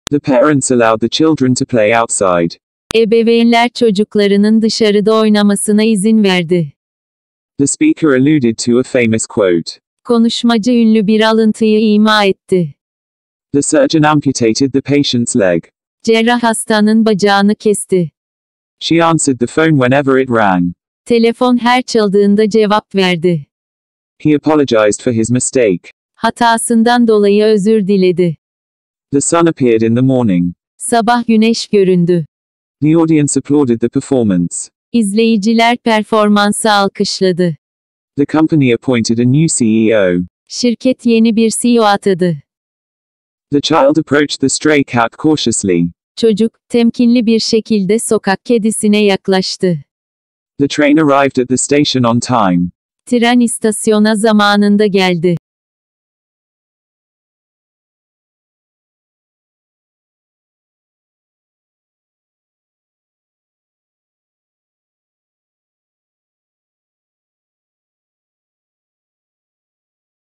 The parents allowed the children to play outside. Ebeveynler çocuklarının dışarıda oynamasına izin verdi. The speaker alluded to a famous quote. Konuşmacı ünlü bir alıntıyı ima etti. The surgeon amputated the patient's leg. Cerrah hastanın bacağını kesti. She answered the phone whenever it rang. Telefon her çaldığında cevap verdi. He apologized for his mistake. Hatasından dolayı özür diledi. The sun appeared in the morning. Sabah güneş göründü. The audience applauded the performance. İzleyiciler performansı alkışladı. The company appointed a new CEO. Şirket yeni bir CEO atadı. The child approached the stray cat cautiously. Çocuk, temkinli bir şekilde sokak kedisine yaklaştı. The train arrived at the station on time. Tren istasyona zamanında geldi.